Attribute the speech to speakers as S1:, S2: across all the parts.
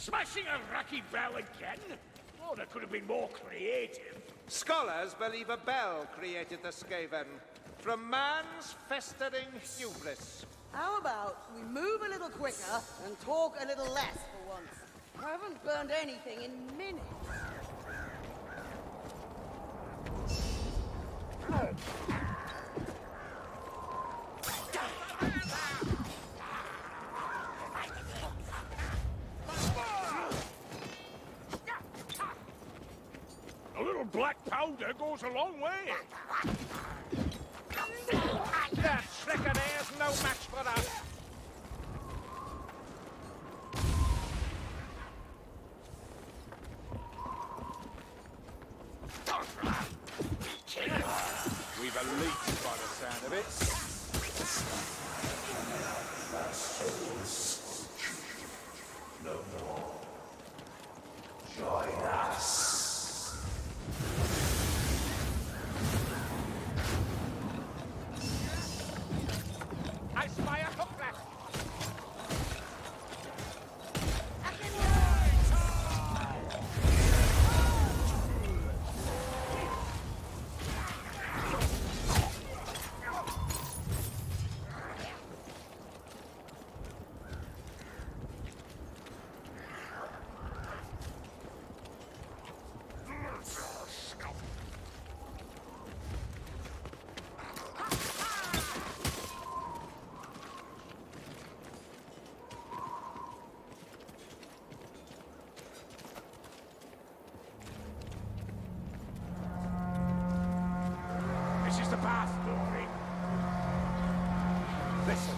S1: Smashing a Rocky Bell again? Oh, that could have been more creative.
S2: Scholars believe a bell created the Skaven. From man's festering hubris.
S3: How about we move a little quicker and talk a little less for once? I haven't burned anything in minutes.
S1: A little black powder goes a long way.
S2: That Shrekker there's no match for us.
S1: We've a leech by the sound of it.
S4: No more. Join us.
S2: I spy a hookback.
S1: This is the path, Dory.
S2: Listen.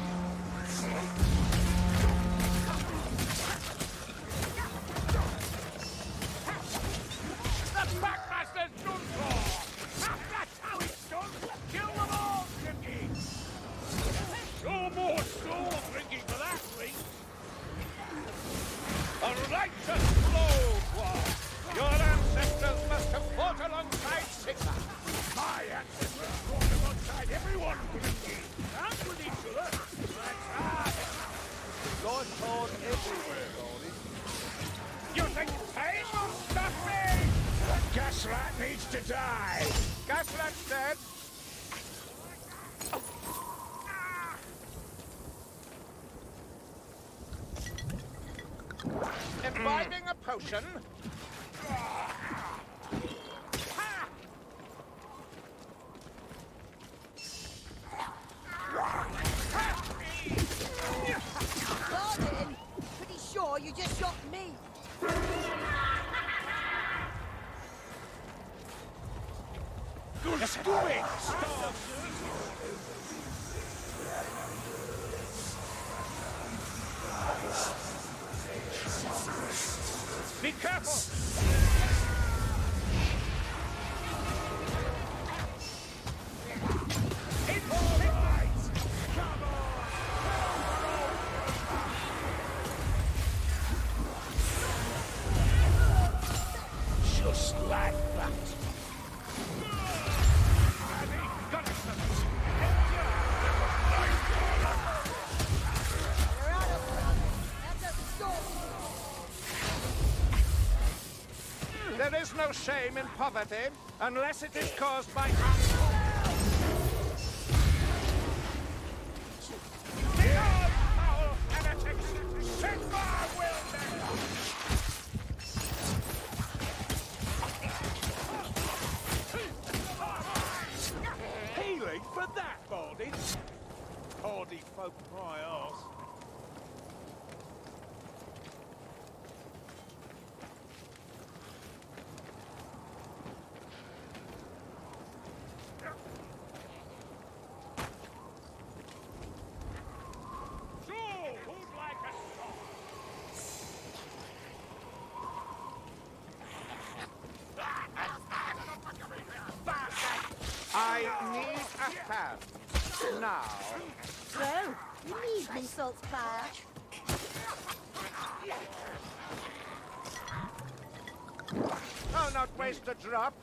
S1: The Packmaster's done for! That's how it's done! Kill them all, Grimky! No more soul drinking for that drink! A righteous blow, War!
S2: Your ancestors must have fought alongside Sigmar.
S1: My ancestors fought alongside everyone, Grimky! And with each other! That's right!
S2: God fought everywhere, Goldie.
S1: You think pain will stop me? The gasrat needs to die!
S2: Gasrat's dead. Imbibing a potion.
S3: Pardon? Pretty sure you just shot me.
S1: Let's do it!
S2: Be careful.
S1: Just like that.
S3: You're out of luck. That doesn't stop.
S2: There is no shame in poverty unless it is caused by
S1: Healing for that, Baldy. Hardy folk my arse. So, who'd like a song?
S2: I need a hand. Now.
S5: Well, you need me, Saltspire.
S2: Oh, not waste a drop.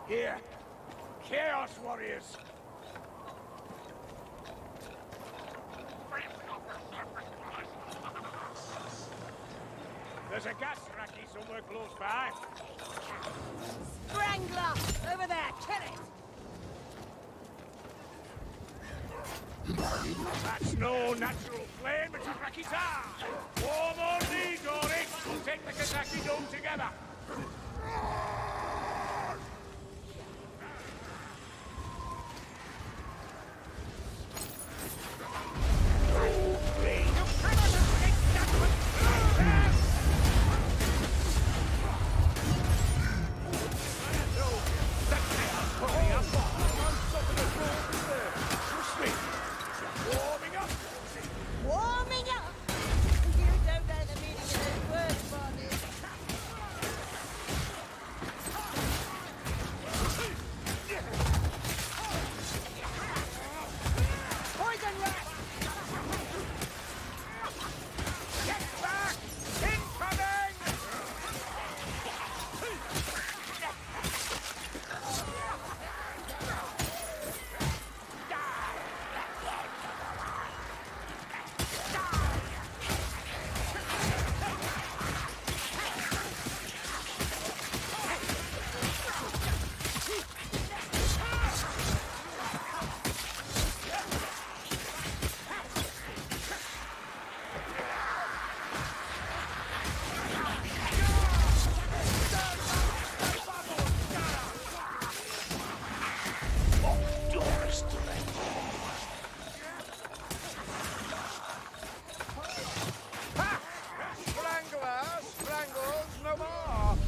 S1: Here. Chaos warriors. There's a gas racky somewhere close by.
S3: Strangler! Over there, kill it!
S1: That's no natural flame, it's a Rakita! Warm on these, Oryx! We'll take the Kazaki Dome together!
S3: Warming up! You don't know the meaning of those words, Barney. Poison rat!
S1: Get back! Incoming!
S2: Ha! Strangler, strangles no more.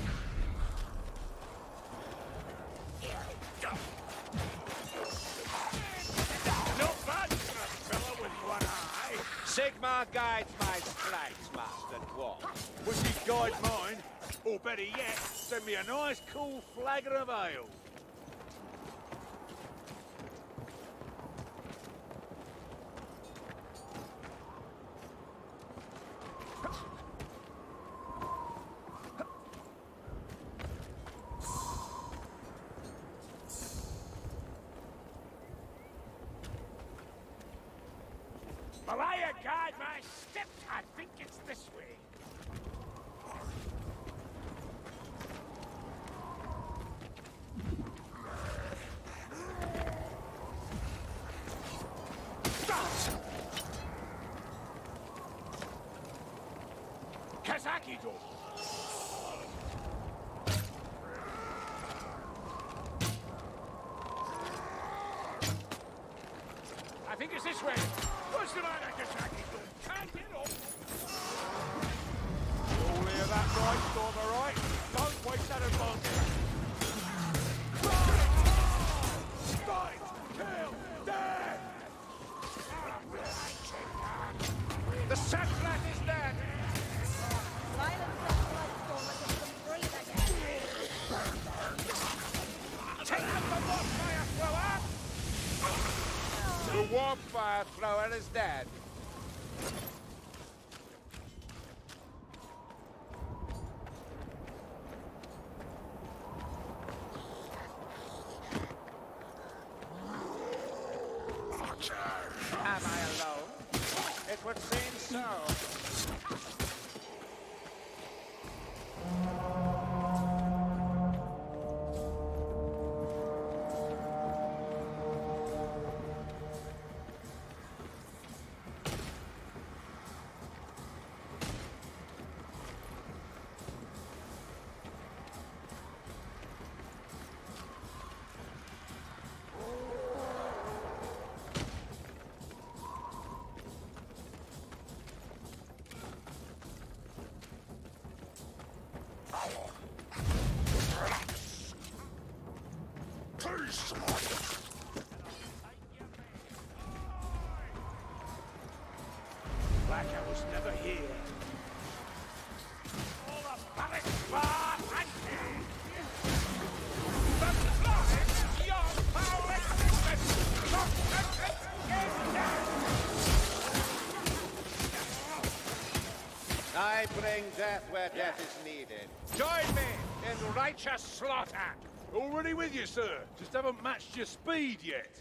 S1: Not bad for a fella with one eye.
S2: Sigmar guides my strikes, Master Dwarf.
S1: Would he guide mine? Or better yet, send me a nice cool flagon of ale. Malaya, guide my steps. I think it's this way. Kazaki door. I think it's this way. What's the matter, Kazaki door? Can't get up. You all hear that right, Storm, all right? Don't waste that advantage. Fight! Kill! Dead!
S2: The Saplat is dead.
S3: Silence that blood storm and let them breathe again.
S2: Take up the warfire thrower. The warfire thrower is dead. Am I alone? It would seem so.
S1: Like I was never here. All the palace bar and the flies, your powerless
S2: I bring death where death is needed. Join me in righteous slaughter.
S1: Already with you, sir. Just haven't matched your speed yet.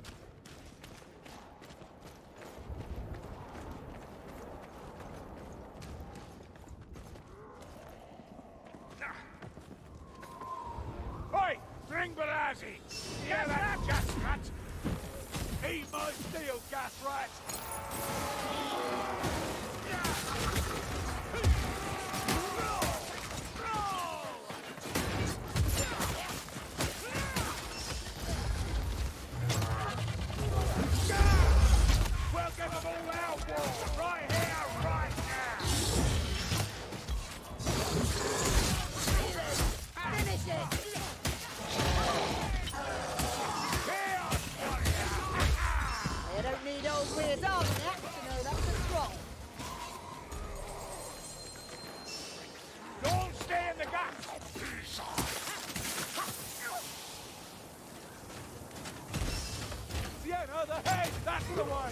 S1: Oi! Bring Barazzi! Yeah, that gas rat! Eat my steel, gas rat! We'll get them all out, Wall! Right here, right now!
S5: Finish it! They don't need old Weir's Armagnac to know that's a troll.
S1: Don't stay in the gap! Sienna, the head! That's the way!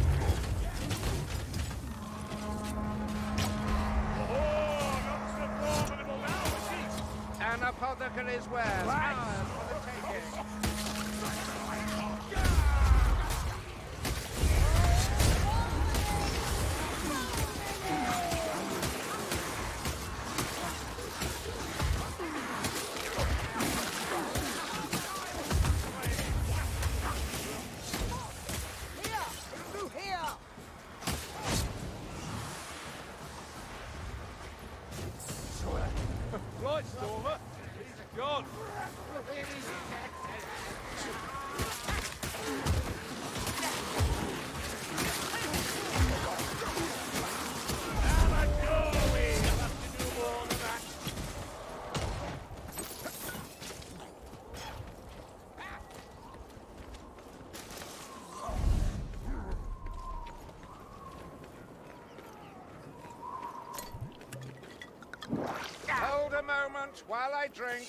S1: Oh, not so formidable now, is he?
S2: An apothecary's wares. Ours for the taking.
S3: Here! Through here!
S1: Right, Stormer. He's a god.
S2: Hold a moment while I drink.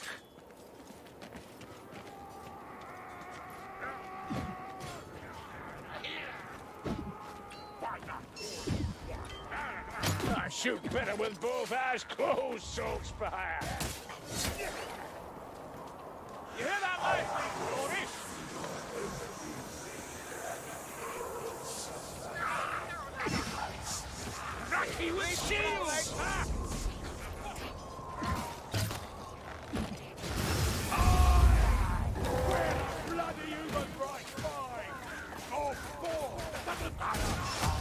S1: I shoot better with both eyes closed, Saltspire. You hear that, mate? Stormy? Rocky with shields! Ha! Where the bloody human bright fine? Oh, four! Doesn't matter!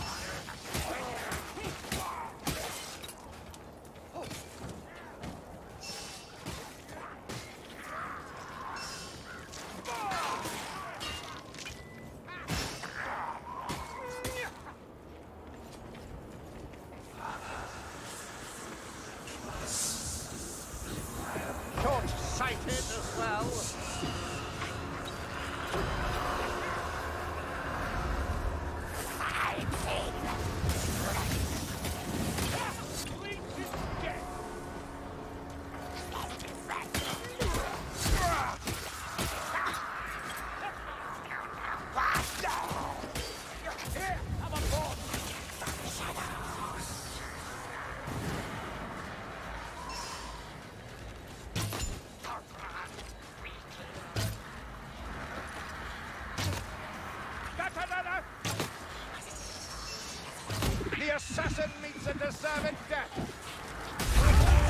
S2: Short-sighted as well. The assassin meets a deserved death.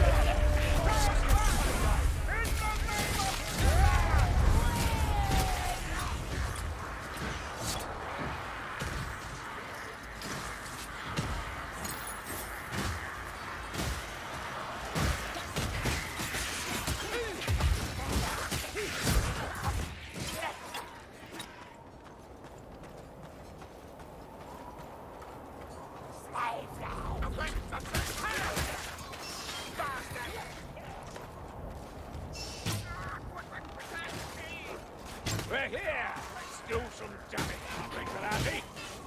S1: We're here! Let's do some damage, Big Barazzi!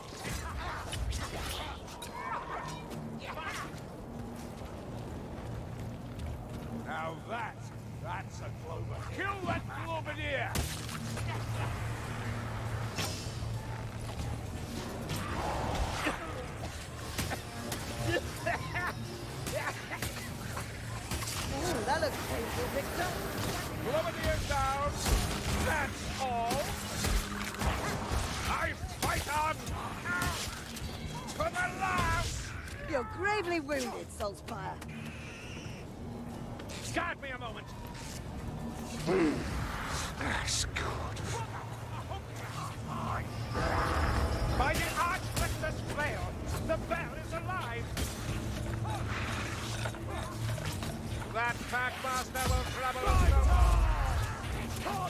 S1: Now that's a clover. Kill that globadier!
S3: Ooh, that looks painful, Victor.
S1: Plummeteer down. That's all. I fight on. To the last.
S3: You're gravely wounded, Saltzpyre.
S1: Guard me a moment.
S4: That's good.
S1: By the Archlector's flail, the bell is alive.
S2: That Packmaster will trouble us no more.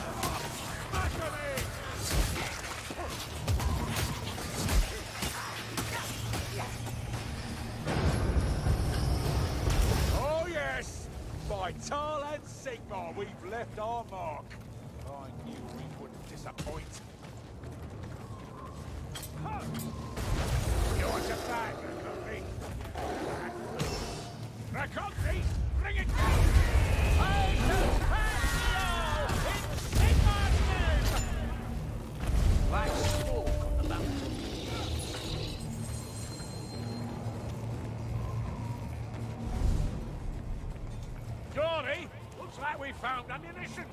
S1: Oh yes! By Tal and Sigmar, we've left our mark. I knew we wouldn't disappoint. You want to fight, Recovery? Recovery, bring it down! I shall pass you in Sigmar's name!
S2: Like smoke on the mountain.
S1: Dory, looks like we found ammunition.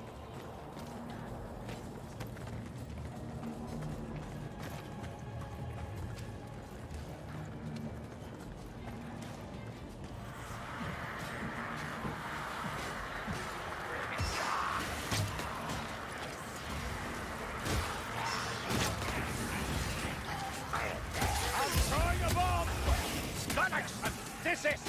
S1: I'm throwing a bomb! Gunnax, this is...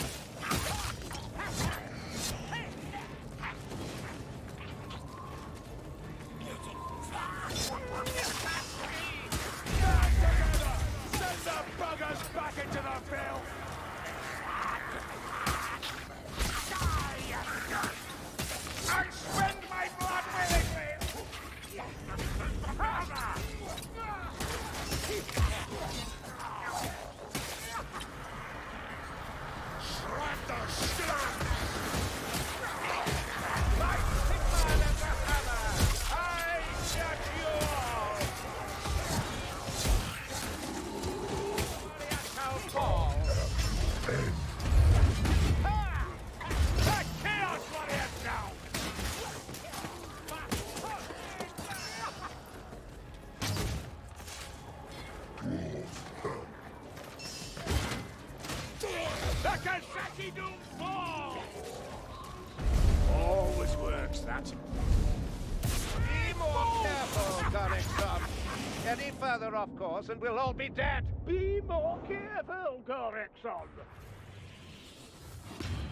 S1: Send the buggers back into the field! I spend my blood willingly! Shred the stone! Like Sigmar and the hammer, I judge you all! Warrior shall fall! Ha! The Chaos Warrior down! The Kazaki Doom fall! Always works, that.
S2: Be more careful, Gorikson. Any further off course and we'll all be dead.
S1: Be more careful, Gorikson.